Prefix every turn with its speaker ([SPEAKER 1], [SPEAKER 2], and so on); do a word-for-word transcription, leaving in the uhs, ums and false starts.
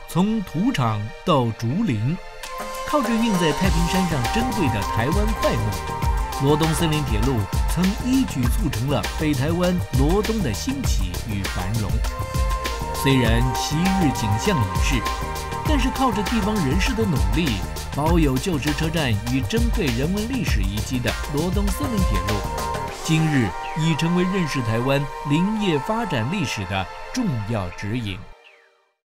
[SPEAKER 1] 从土场到竹林，靠着印在太平山上珍贵的台湾快木，罗东森林铁路曾一举促成了北台湾罗东的兴起与繁荣。虽然昔日景象已逝，但是靠着地方人士的努力，保有旧时车站与珍贵人文历史遗迹的罗东森林铁路，今日已成为认识台湾林业发展历史的重要指引。